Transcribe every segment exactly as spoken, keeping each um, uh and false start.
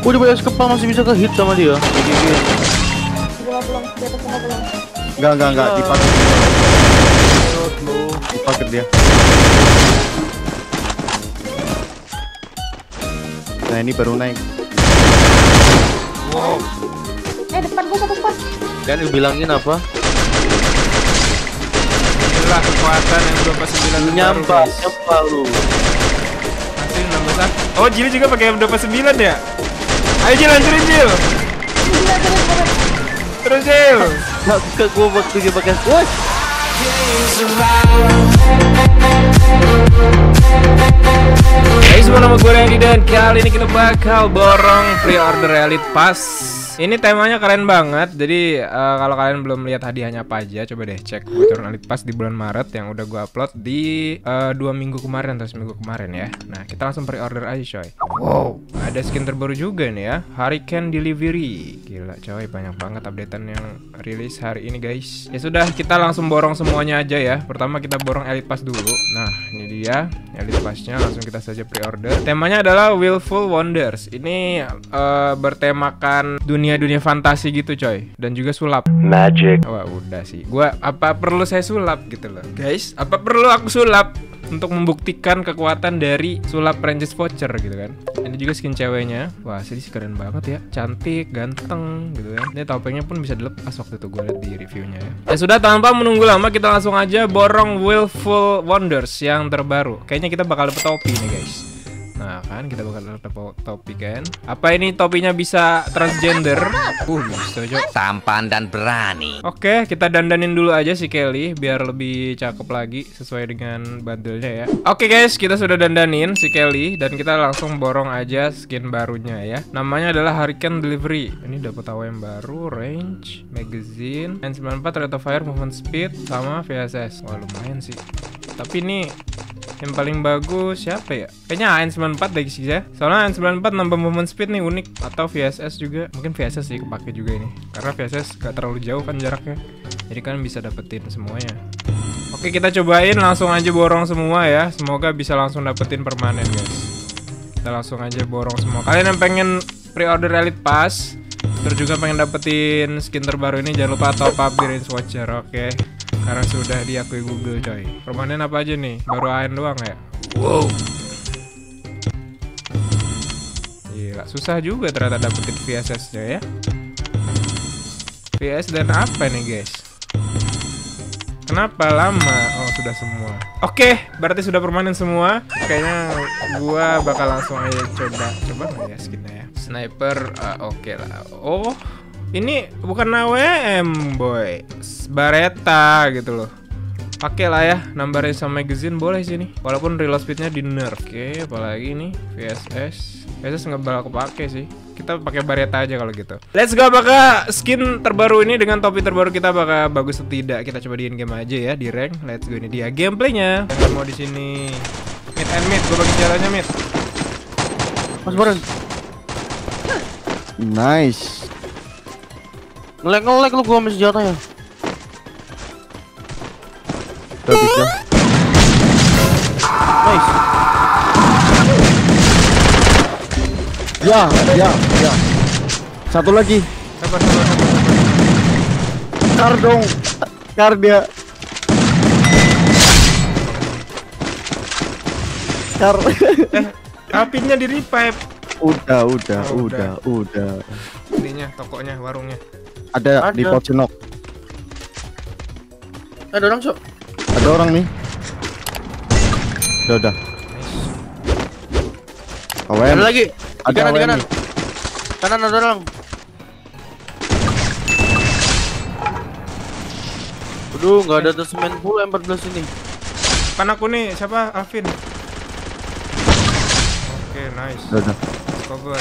Oh, di banyak kepala masih bisa ke hit sama dia. Belum belum di atas semua belum. Enggak, enggak, enggak dipakai. Dipakai dia. Nah, ini baru naik. Wow. Eh depan gua satu spot. Kan bilangin apa? Inilah kekuatan yang dua puluh sembilan Nyampa, nyampa lu. Masih enam belas. Oh, Jil juga pakai M dua puluh sembilan ya? Ayo Jil, hancurin Jil. Gila terus terus. Terus Jil. Enggak suka gua waktu dia pakai. Woi. Hai semua, nama gue Randy dan kali ini kita bakal borong pre-order Elite Pass. Ini temanya keren banget. Jadi uh, kalau kalian belum lihat hadiahnya apa aja, coba deh cek bocoran Elite Pass di bulan Maret yang udah gue upload di uh, dua minggu kemarin atau seminggu kemarin ya. Nah, kita langsung pre-order aja coy. Wow, ada skin terbaru juga nih ya, Hurricane Delivery. Gila coy, banyak banget updatean yang rilis hari ini guys. Ya sudah, kita langsung borong semuanya aja ya. Pertama kita borong Elite Pass dulu. Nah, ini dia Elite Pass-nya, langsung kita saja pre-order. Temanya adalah Willful Wonders. Ini uh, bertemakan dunia-dunia fantasi gitu coy, dan juga sulap Magic. Wah udah sih, gua apa perlu saya sulap gitu loh guys, apa perlu aku sulap untuk membuktikan kekuatan dari sulap Princess Voucher gitu kan. Ini juga skin ceweknya. Wah sih keren banget ya, cantik, ganteng gitu kan. Ini topengnya pun bisa dilepas waktu itu gue lihat di reviewnya ya. Ya sudah, tanpa menunggu lama kita langsung aja borong Willful Wonders yang terbaru. Kayaknya kita bakal dapet topi nih guys. Nah kan, kita bakal dapet topi kan. Apa ini topinya bisa transgender? Uh, bisa cok. Tampan dan berani. Oke, kita dandanin dulu aja si Kelly biar lebih cakep lagi sesuai dengan bundle-nya ya. Oke guys, kita sudah dandanin si Kelly dan kita langsung borong aja skin barunya ya. Namanya adalah Hurricane Delivery. Ini dapat A W M baru, range, magazine, N sembilan puluh empat, rate of fire, movement speed, sama V S S. Wah lumayan sih. Tapi ini yang paling bagus siapa ya? Kayaknya A N sembilan puluh empat deh guys ya. Soalnya A N sembilan puluh empat nambah movement speed nih unik. Atau V S S juga. Mungkin V S S sih kepake juga ini. Karena V S S gak terlalu jauh kan jaraknya. Jadi kan bisa dapetin semuanya. Oke, kita cobain langsung aja borong semua ya. Semoga bisa langsung dapetin permanen guys. Kita langsung aja borong semua. Kalian yang pengen pre-order Elite Pass, terus juga pengen dapetin skin terbaru ini, jangan lupa top up di Range Watcher. Oke, karena sudah diakui Google coy. Permanen apa aja nih? Baru A N doang ya? Wow. Gila, susah juga ternyata dapetin V S S-nya ya. V S dan apa nih guys? Kenapa lama? Oh sudah semua. Oke, berarti sudah permanen semua. Kayaknya gua bakal langsung aja coba. Coba nggak ya skinnya ya? Sniper, uh, oke okay lah. Oh, ini bukan A W M boy, Baretta gitu loh. Pakai lah ya, nambah range sama magazine boleh sih nih. Walaupun reload speednya di nerf. Oke, apalagi nih V S S. V S S nggak bakal kepake sih. Kita pakai Baretta aja kalau gitu. Let's go, apakah skin terbaru ini dengan topi terbaru kita bakal bagus atau tidak? Kita coba di in game aja ya, di rank. Let's go, ini dia gameplaynya. Yang mau di sini mid and mid, gue bagi jalannya mid. Mas Baran. Nice. Ngelek-ngelek lu gua sama senjatanya. Udah bisa. Nice. Ya, ya, ya. Satu lagi. Sabar, sabar, sabar, sabar. Kar dong. Kar dia. Kar. Eh, apinya di revive. Udah, udah, Oh, udah, udah. Ininya, tokonya, warungnya. Ada, Ada. di Pocinok. Ada orang sok. Ada orang nih. Udah, udah. A W M. Ada lagi. Di Ada kanan, di A W M kanan. nih. Kanan ada orang. Aduh, nggak ada semen full M empat belas ini. Kan aku nih, siapa? Alvin. Oke, nice. Udah, udah. Cover.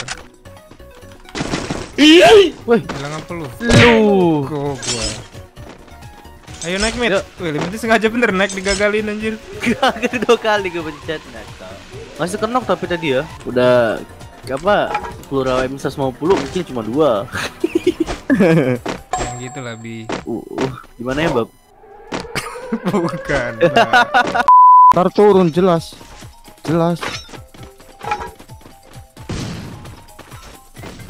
Wih, Bilang apa lu? lu. Kok gua. Ayo naik mid. Wih, Limity sengaja bener naik digagalin anjir. Gagal dua kali gue pencet. Masih kenok tapi tadi ya. Udah apa? Peluru A W M seratus lima puluh mungkin cuma dua. Yang gitu lah bi. Uh, uh, gimana ya, Bab? Bukan. Bab. Ntar turun jelas. Jelas.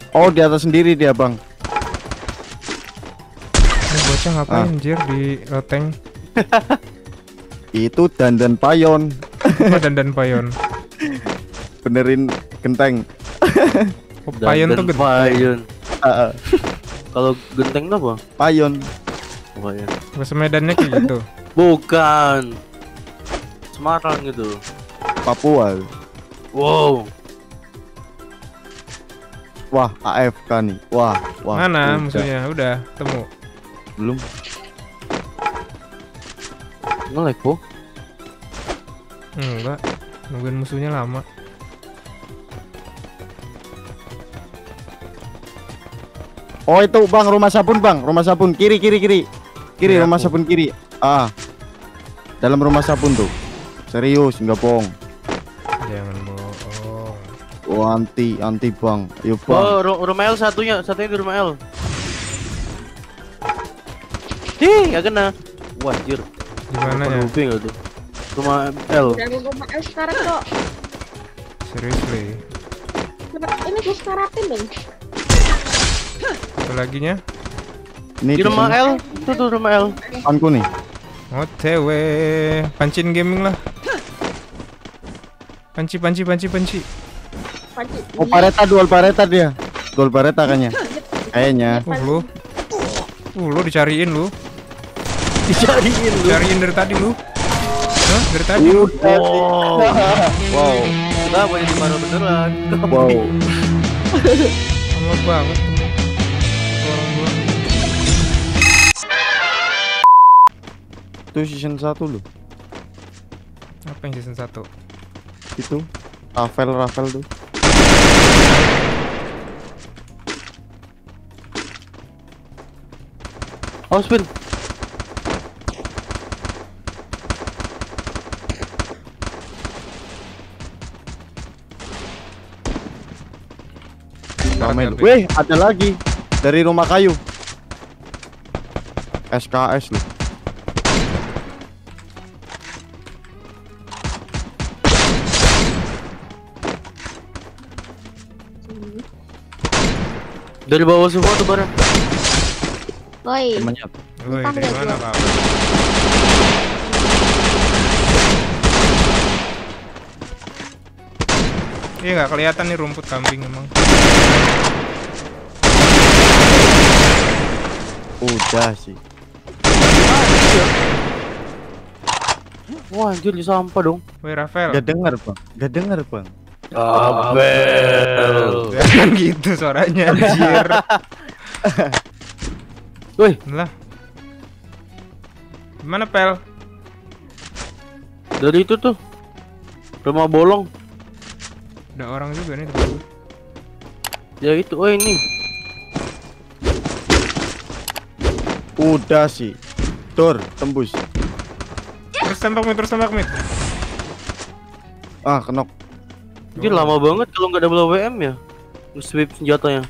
Oh, di atas sendiri dia, Bang. Ini bocah ngapain Ah. anjir di loteng? Itu dandan payon. Apa dandan payon? Benerin genteng. Oh, payon tuh Dan gede. Payon. Ah, ah, Kalau genteng itu apa? payon. Oh, ya. Bahasa Medannya kayak gitu. Bukan. Semarang gitu. Papua. Wow. Wah, A F K nih. Wah, wah. Mana udah. musuhnya? Udah, temu. Belum. Nge-lag kok. Enggak. Nungguin musuhnya lama. Oh, itu Bang, rumah sabun, Bang. Rumah sabun kiri kiri kiri. Kiri Iya, rumah aku. sabun kiri. Ah. Dalam rumah sabun tuh. Serius, nggak bohong. Jangan bohong. Oh, anti anti Bang. Ayo, Bang. Oh, ru- rumah L satunya, satunya di rumah L. Ih, nggak kena. Wah, anjir. Gimana ya? Kuping nggak tuh? Rumah L. Dari rumah L sekarang kok. Seriously. Ini gue sekaratin dong. Satu lagi nya. Ini Di rumah sini, L, itu tuh rumah L. depanku nih. O T W. Pancin gaming lah. Panci panci panci panci. Panci. Oh, pareta dual pareta dia. Dual pareta kayaknya. Kayaknya. Uh lu. Uh lu dicariin lu. Dicariin lu. Cariin dari tadi lu. Hah? Dari tadi lu. Wow. Wow. Kita mau jadi baru beneran. Wow. Lama banget temen. Orang gua. Itu season satu loh. Apa yang season satu? Itu Rafael Rafael tuh. Oh, spin. Ramai loh. Wih, ada lagi dari rumah kayu. S K S loh. Dari bawah semua tuh barang. Woi. Temannya. Woi, Entah dari nggak mana gua. Pak? Iya nggak kelihatan nih rumput kambing emang. Udah sih. Wah, anjir di sampah dong. Woi Rafael. Gak dengar bang. Gak dengar bang. Abel. Jangan gitu suaranya anjir. Woi, Lah. Gimana Pel? dari itu tuh. Rumah bolong. Ada orang juga nih depan gue. Ya itu. Oh, ini. Udah sih. Dor, tembus. Terus tembak mit, terus tembak mit. Ah, kenok. Anjir lama banget kalau nggak double W M ya. Nge-sweep senjatanya.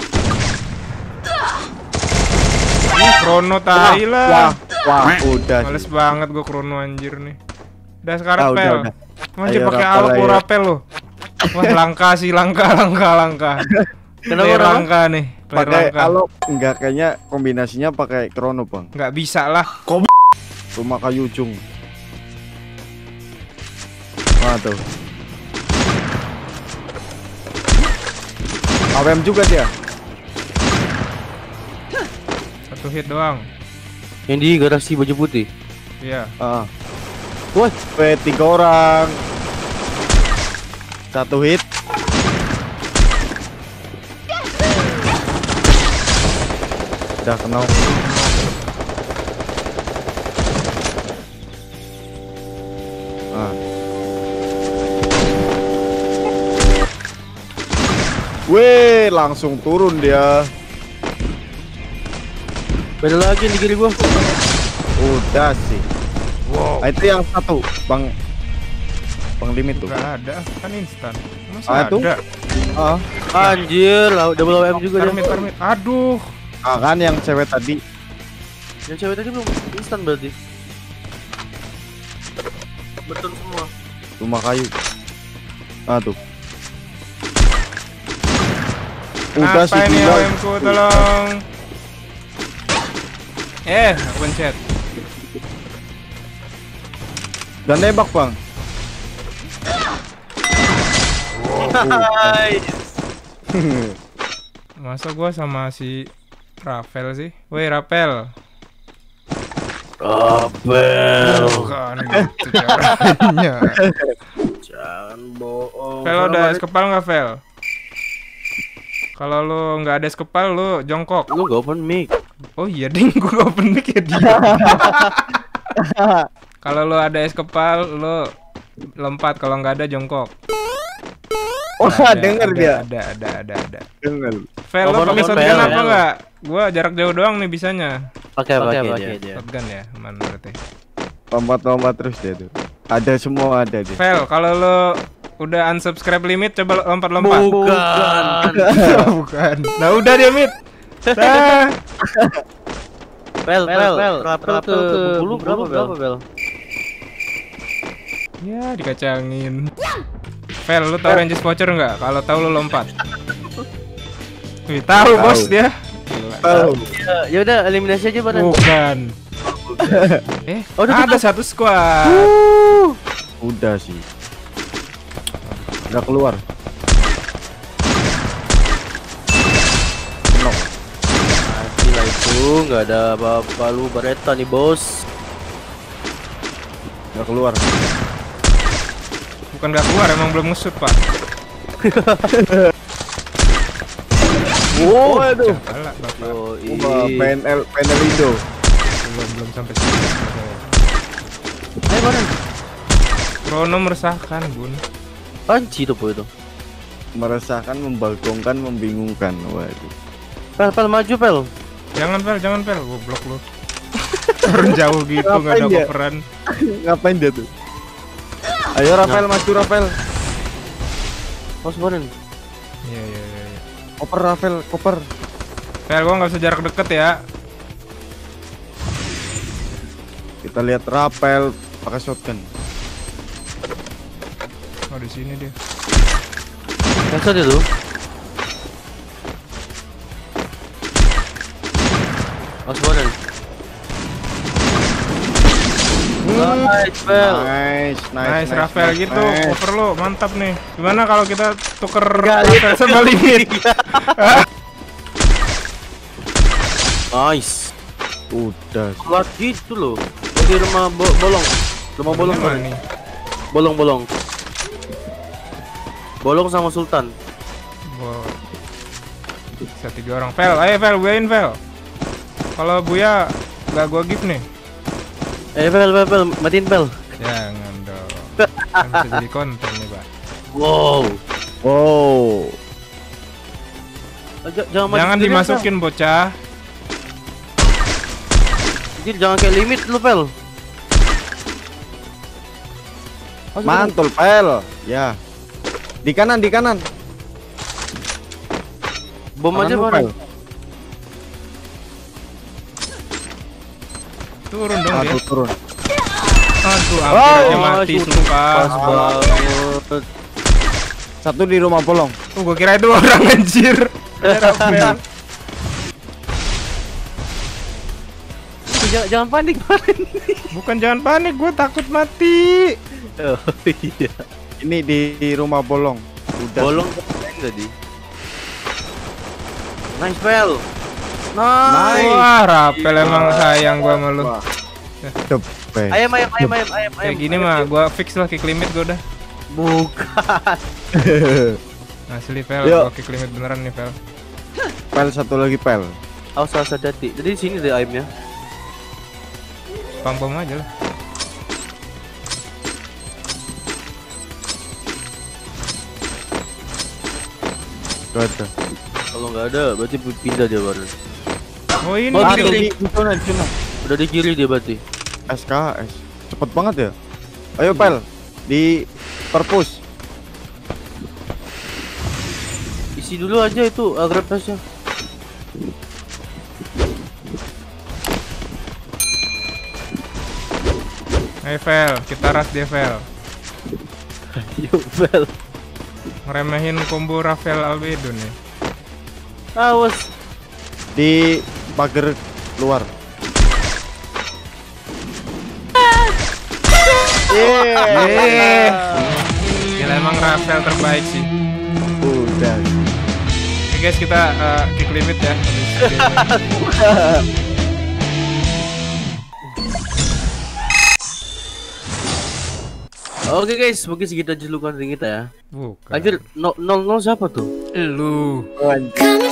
Ini krono tai Wah, lah. wah, udah Males sih. banget gua krono anjir nih. Udah sekarang Ah, udah, Pel. udah. Anjir Ayo, pakai Rapel, alok lu ayo. Rapel lu. Wah, langka sih, langka, langka, langka. Kenapa, Player kenapa? langka nih. Player Pakai langka. kalau enggak kayaknya kombinasinya pakai krono bang. Nggak bisa lah. Rumah kayu ujung. Wah tuh. A W M juga dia. Satu hit doang. Yang di garasi baju putih. Iya. Ah, Woi, P tiga orang. Satu hit. Udah kenal. Ah. Weh, langsung turun dia. beda lagi yang di kiri gua. Udah sih. Wow. Ah, itu yang satu, Bang. Bang limit tuh. Nggak ada, kan instan. Masa Ah, itu? ada? Ah, Anjir, lah double W M juga Permit, dia. permit. Aduh. ah, kan yang cewek tadi. Yang cewek tadi belum instan berarti. Betul semua. Rumah kayu. Ah tuh. Udah Apa ini gila. A W M ku, tolong. Eh, aku pencet. Dan nembak bang. Masa gua sama si Rafael sih? Woi, Rafael. Abel. Bukan gitu caranya. Jangan bohong. Fel, udah es kepal nggak, Fel? Kalau lu nggak ada es kepal, lu jongkok. Lu gak open mic. Oh iya, ding, gua open mic ya dia. Kalau lu ada es kepal, lu lompat. Kalau nggak ada, jongkok. Wah, Ada, denger ada, dia. Ada, ada, ada, ada. Denger. Fel, lu Nomor- pakai nomor shotgun Fel, apa Fel. nggak? Gua jarak jauh doang nih bisanya. Pakai pakai Pakai dia. dia. Shotgun ya, mana berarti? Lompat-lompat terus dia tuh. Ada semua ada dia. Fel, kalau lu udah unsubscribe limit, coba lompat-lompat. Bukan. Bukan. Nah, udah dia mit. Dah. Pel, pel, pel. Rapel ke bulu berapa, berapa, Bel? Ya, dikacangin. Fel, lu tahu Rangers voucher nggak? Kalau tahu lu lompat. Wih, tahu Tahu. bos dia. Tahu. Ya, ya udah eliminasi aja badan. Bukan. Eh, Oh, udah ada satu squad. Udah sih. Udah keluar. No. Gila itu nggak ada apa-apa lu Bareta nih bos. Udah keluar. Bukan nggak keluar, emang belum nge-shoot, Pak. Wow, aduh. Salah, Bapak. Yo, Wah, P N L P N L Indo. Belum belum sampai sini. Ayo badan. Krono meresahkan, Bun. Panci tuh po itu. Meresahkan, membalgongkan, membingungkan. Waduh. Pel, pel maju pel. Jangan, Pel, jangan, Pel. Goblok lu. Turun jauh gitu, nggak ada Ngapain dia? coveran. Ngapain dia tuh? Ayo Rafael, maju Rafael. Bos badan. Iya, iya, iya. iya. Koper Rafael, koper. Pel, gua nggak bisa jarak deket ya. Kita lihat Rafael pakai shotgun. Oh, di sini dia. Headshot itu. Bos badan. Nice, pel. Nice, nice, Nice, Rafael gitu, nice. cover lu, mantap nih. Gimana kalau kita tuker Kali. Rafael sama limit? Nice. Udah. Kuat gitu loh. Di rumah bo- bolong. Rumah bolong Mana mana nih? Bolong, bolong. Bolong sama Sultan. Wow. Bisa tiga orang. Fel, ayo Fel, buain Fel. Kalau Buya nggak gua give nih. Eh, pel, pel, pel, matiin pel. Jangan dong. Kan bisa jadi konten nih, Pak. Wow. Wow. Eh, j- jangan maju Jangan sendirian, dimasukin bocah. Pel. Anjir, jangan kayak limit lu pel. Masuk, Mantul pel. Ya. Di kanan, di kanan. Bom aja Kanan lu, badan. Pel. Turun dong dia. Aduh, turun. Aduh, Oh, hampir aja mati shoot. sumpah. Pas banget. Satu di rumah bolong. Oh, gua kira itu orang anjir. Ada Rafael. Jangan, jangan panik, badan. Bukan, jangan panik, gua takut mati. Oh iya. Ini di, di rumah bolong. Udah. Bolong tadi. Nice pel. Nice. Wah, Rafael emang sayang gua sama lu. Wah. The best. Ayam, ayam, ayam, ayam, ayam, ayam. Kayak gini mah gua fix lah kick limit gua udah. Bukan. Asli Fel, Yuk. gua kick limit beneran nih Fel. Pel satu lagi pel. Awas, awas hati-hati. Jadi di sini deh ayamnya. Spam bom aja lah. Gak ada. Kalau nggak ada, berarti pindah dia baru. Oh ini Oh, Ah, di di, kiri. di sana, di sana. Udah di kiri dia berarti. S K S. Cepet banget ya. Ayo pel. Di perpus. Isi dulu aja itu agrep nya. Ayo Fel, kita ras dia Fel. Yuk, pel. Ngeremehin combo Rafael Albedo nih. Awas. Di pagar luar. Yeay. Gila emang Rafael terbaik sih. Udah. Oke guys, kita uh, kick limit ya. Habis game. Oke guys, mungkin segitu aja dulu konten kita ya. Bukan. Anjir, no- nol nol siapa tuh? Lu. Anjir.